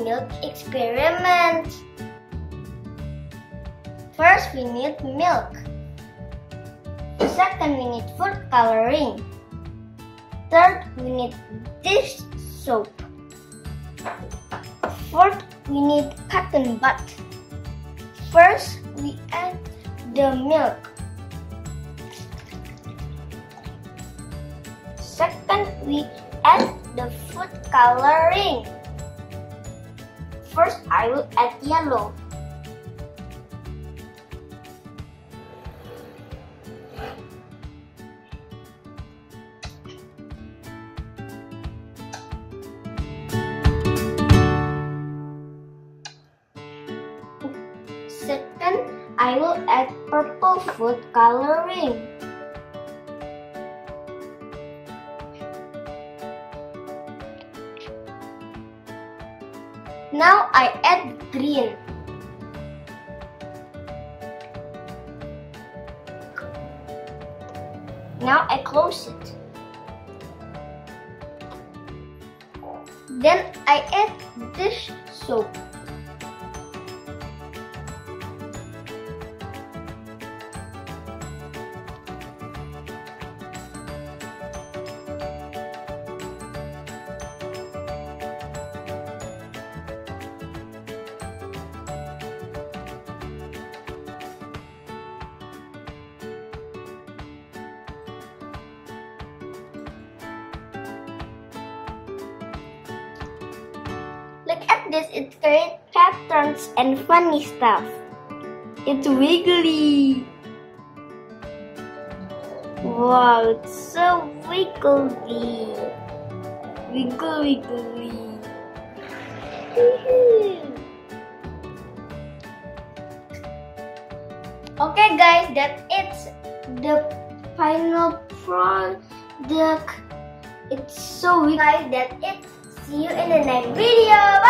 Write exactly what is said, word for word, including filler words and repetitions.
milk experiment. First, we need milk. Second, we need food coloring. Third, we need dish soap. Fourth, we need cotton bud. First, we add the milk. Second, we add the food coloring. First, I will add yellow. Second, I will add purple food coloring. Now I add green. Now I close it. Then I add dish soap. Look at this, it creates patterns and funny stuff. It's wiggly. Wow, it's so wiggly. Wiggle, wiggly. Okay guys, that's it. The final product. It's so wiggly. Guys, that's it. See you in the next video.